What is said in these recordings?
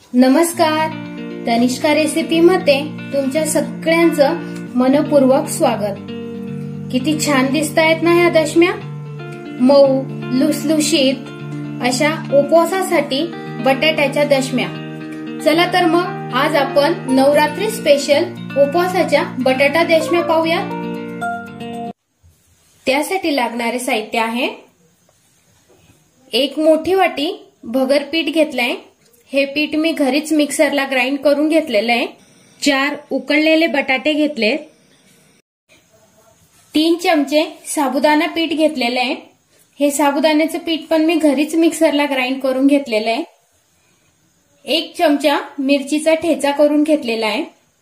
नमस्कार, तनिष्का रेसिपी मध्ये तुमच्या सगळ्यांचं मनपूर्वक स्वागत। किती छान दिसतायत ना ह्या दशम्या। मऊ लुसलुशीत अशा उपवासासाठी बटाट्याच्या दशम्या। चला तर मग आज आपण नवरात्री स्पेशल उपवासाच्या बटाटा दशम्या पाहूया। त्यासाठी लागणारे साहित्य आहे, एक मोठी वाटी भगर पीठ घेतलंय। हे पीठ मी घरीच मिक्सरला ग्राइंड करून घेतलेलं आहे। 4 उकळलेले बटाटे घेतले, 3 चमचे साबुदाणा पीठ घेतलेले आहे। हे साबुदाण्याचं पीठ पण मी घरीच मिक्सरला ग्राइंड करून घेतलेलं आहे। 1 चमचा मिरचीचा ठेचा करून घेतलेला आहे।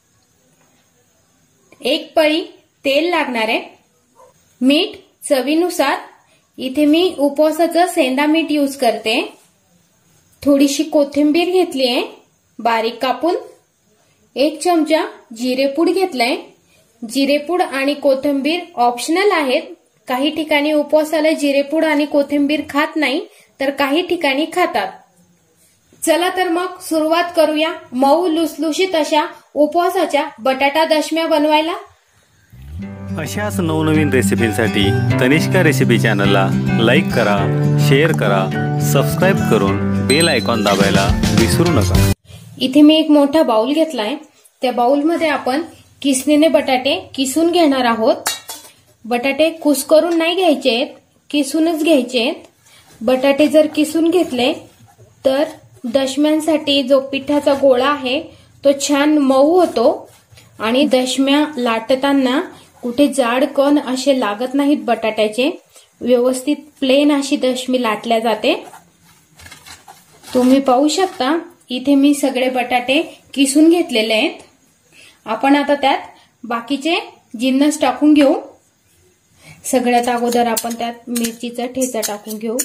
1 पळी तेल लागणार आहे। मीठ चवीनुसार, इथे मी उपवासाचं सेंधा मीठ यूज करते। थोडीशी कोथिंबीर घेतली आहे बारीक कापून। 1 चमचा जिरेपूड घेतलाय। जिरेपूड आणि कोथिंबीर ऑप्शनल आहेत। काही ठिकाणी उपवासाला जिरेपूड आणि कोथिंबीर खात नाही, तर काही ठिकाणी खातात। चला तर मग सुरुवात करूया मऊ लुसलुशीत अशा उपवासाच्या बटाटा दशम्या बनवायला। अशाच नवनवीन रेसिपींसाठी तनिष्का रेसिपी चॅनलला लाईक करा, शेअर करा, सबस्क्राइब करून बेल आयकॉन दाबायला विसरू नका। इथे मी एक मोठा बाउल घेतलाय। त्या बाउल मध्ये आपण किसणीने बटाटे किसून घेणार आहोत। बटाटे कुस्करून नाही घ्यायचेत, किसूनच घ्यायचेत। बटाटे जर किसून घेतले तर दशम्यांसाठी जो पिठाचा गोळा आहे तो छान मऊ होतो आणि दशम्या लाटताना कुठे जाड कण असे लागत नाहीत। बटाट्याचे व्यवस्थित प्लेन अशी दशमी लाटल्या जाते। तुम्ही पाहू शकता इथे मी सगळे बटाटे किसून घेतलेले आहेत। आपण आता त्यात बाकीचे जिन्नस टाकून घेऊ। सगळ्यात अगोदर आपण त्यात मिरचीचा ठेचा टाकून घेऊ।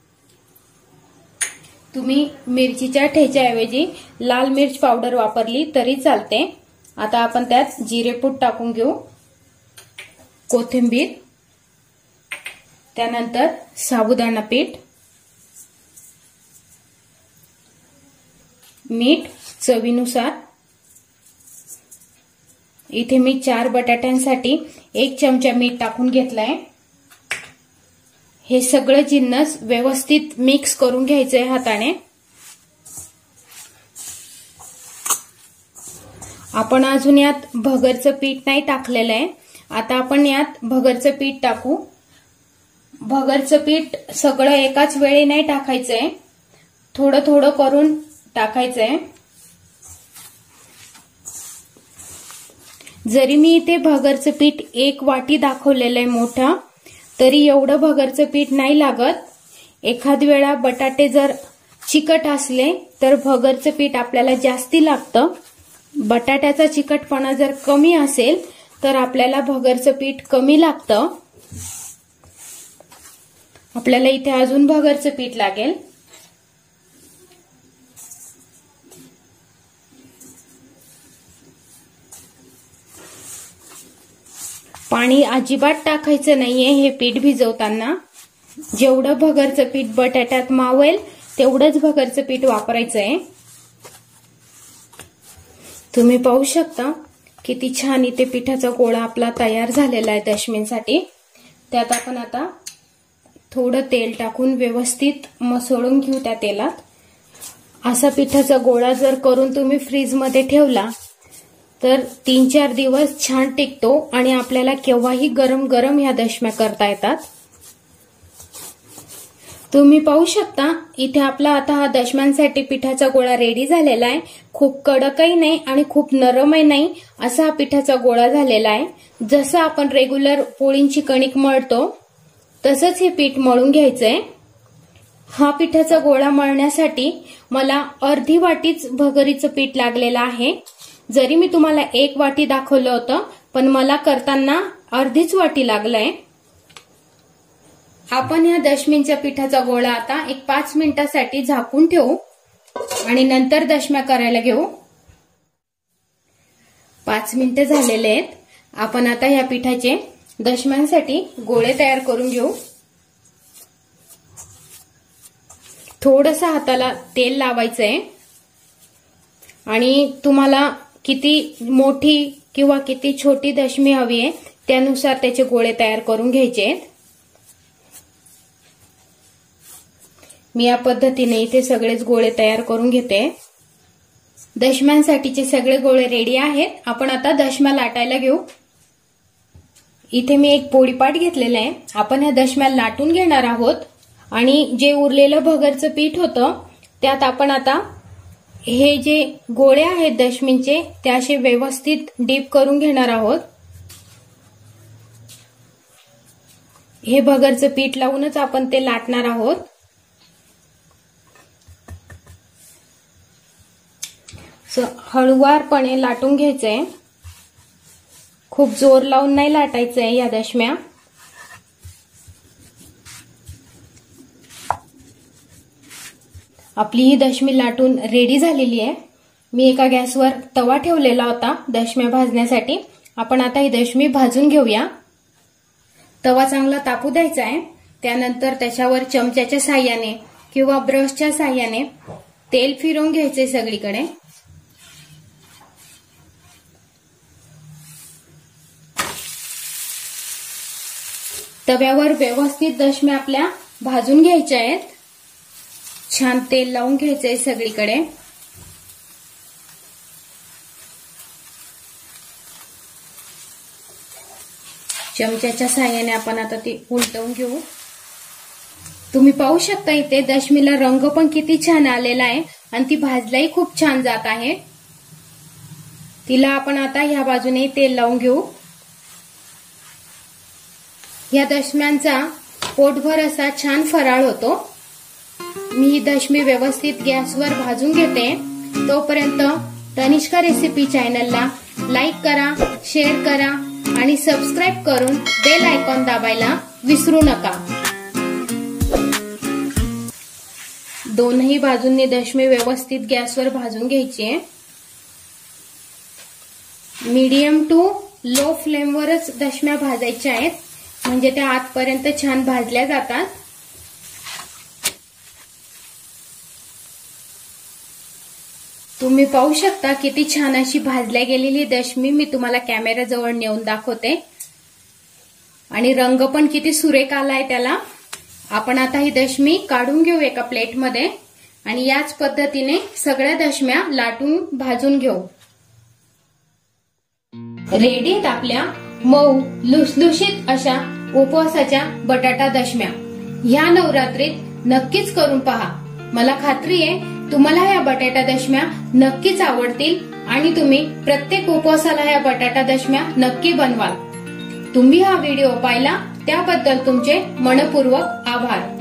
तुम्ही मिरचीच्या ठेच्याऐवजी लाल मिर्च पावडर वापरली तरी चालते। आता आपण त्यात जिरेपूड टाकून घेऊ, कोथिंबीर, त्यानंतर साबुदाणा पीठ, मीठ चवीनुसार। इथे मी 4 बटाट्यांसाठी 1 चमचा मीठ टाकून घेतलाय। हे सगळं जिन्नस व्यवस्थित मिक्स करून घ्यायचंय हाताने। आपण अजून यात भगरचं पीठ नाही टाकलेलं आहे। आता आपण यात भगरचं पीठ टाकू। भगरचं पीठ सगळं एकाच वेळी नाही टाकायचंय, थोडं थोडं करून टाकायचंय। जरी मी इथे भगरचं पीठ 1 वाटी दाखवलेलं आहे मोठं, तरी एवढं भगरचं पीठ नाही लागत। एखाद वेळा बटाटे जर चिकट असले तर भगरचं पीठ आपल्याला जास्ती लागतं। बटाट्याचा चिकटपणा जर कमी असेल तर आपल्याला भगरचं पीठ कमी लागतं। आपल्याला इथे अजून भगरचं पीठ लागेल। पाणी अजिबात टाकायचं नाहीये हे पीठ भिजवताना। जेवढं भगरचं पीठ बटाट्यात मावेल तेवढंच भगरचं पीठ वापरायचंय। तुम्ही पाहू शकता किती छान इथे पिठाचा गोळा आपला तयार झालेला आहे दशमींसाठी। त्यात आपण आता थोडं तेल टाकून व्यवस्थित मसळून घेऊ त्या तेलात। असा पिठाचा गोळा जर करून तुम्ही फ्रीज मध्ये ठेवला तर 3-4 दिवस छान टिकतो आणि आपल्याला केव्हाही गरम गरम ह्या दशम्या करता येतात। तुम्ही पाहू शकता इथे आपला आता हा दशम्यांसाठी पिठाचा गोळा रेडी झालेला आहे। खूप कडकही नाही आणि खूप नरमही नाही, असा हा पिठाचा गोळा झालेला आहे। जसं आपण रेग्युलर पोळींची कणिक मळतो तसंच हे पीठ मळून घ्यायचंय। हा पिठाचा गोळा मळण्यासाठी मला अर्धी वाटीच भगरीचं पीठ लागलेलं आहे। जरी मी तुम्हाला 1 वाटी दाखवलं होतं, पण मला करताना अर्धीच वाटी लागलंय। आपण या दशमींच्या पिठाचा गोळा आता 5 मिनिटांसाठी झाकून ठेवू आणि नंतर दशम्या करायला घेऊ। 5 मिनिटं झालेले आहेत। आपण आता या पिठाचे दशम्यांसाठी गोळे तयार करून घेऊ। थोडंसं हाताला तेल लावायचंय आणि तुम्हाला किती मोठी किंवा किती छोटी दशमी हवी आहे त्यानुसार त्याचे गोळे तयार करून घ्यायचे आहेत. मी या पद्धतीने इथे सगळेच गोळे तयार करून घेते. दशम्यांसाठीचे सगळे गोळे रेडी आहेत. आपण आता दशम्या लाटायला घेऊ. इथे मी एक पोळीपाट घेतलेला आहे. आपण ह्या दशम्या लाटून घेणार आहोत आणि जे उरलेलं भगरचं पीठ होतं त्यात आपण आता हे जे गोळे आहेत दशमींचे ते असे व्यवस्थित डीप करून घेणार आहोत. हे भगरचं पीठ लावूनच आपण ते लाटणार आहोत. हळुवारपणे लाटून घ्यायचंय. खूप जोर लावून नाही लाटायचंय या दशम्या. आपली ही दशमी लाटून रेडी झालेली आहे. मी एका गॅसवर तवा ठेवलेला होता दशम्या भाजण्यासाठी. आपण आता ही दशमी भाजून घेऊया. तवा चांगला तापू द्यायचा आहे. त्यानंतर त्याच्यावर चमच्याच्या साह्याने किंवा ब्रशच्या साह्याने तेल फिरवून घ्यायचंय सगळीकडे. तव्यावर व्यवस्थित दशम्या आपल्या भाजून घ्यायच्या आहेत. छान तेल लावून घ्यायचंय सगळीकडे. चमच्याच्या साह्याने आपण आता ती उलटवून घेऊ. तुम्ही पाहू शकता इथे दशमीला रंग पण किती छान आलेला आहे आणि ती भाजल्याही खूप छान जात आहे. तिला आपण आता ह्या बाजूने तेल लावून घेऊ. या दशम्यांचा पोटभर असा छान फराळ होतो. मी ही दशमी व्यवस्थित गॅसवर भाजून घेते. तोपर्यंत तनिष्का रेसिपी चॅनलला लाईक करा, शेअर करा आणि सबस्क्राईब करून बेल आयकॉन दाबायला विसरू नका. दोनही बाजूंनी दशमी व्यवस्थित गॅसवर भाजून घ्यायची आहे. मीडियम टू लो फ्लेमवरच दशम्या भाजायच्या आहेत म्हणजे त्या आतपर्यंत छान भाजल्या जातात. तुम्ही पाहू शकता किती छान अशी भाजल्या गेलेली दशमी मी तुम्हाला कॅमेरा जवळ नेऊन दाखवते आणि रंग पण किती सुरेख आलाय त्याला. आपण आता ही दशमी काढून घेऊ एका प्लेटमध्ये आणि याच पद्धतीने सगळ्या दशम्या लाटून भाजून घेऊ. रेडी आहेत आपल्या मऊ लुसलुशीत अशा उपवासाच्या बटाटा दशम्या. ह्या नवरात्रीत नक्कीच करून पहा. मला खात्री आहे तुम्हाला ह्या बटाटा दशम्या नक्कीच आवडतील आणि तुम्ही प्रत्येक उपवासाला ह्या बटाटा दशम्या नक्की बनवाल. तुम्ही हा व्हिडिओ पाहिला त्याबद्दल तुमचे मनपूर्वक आभार.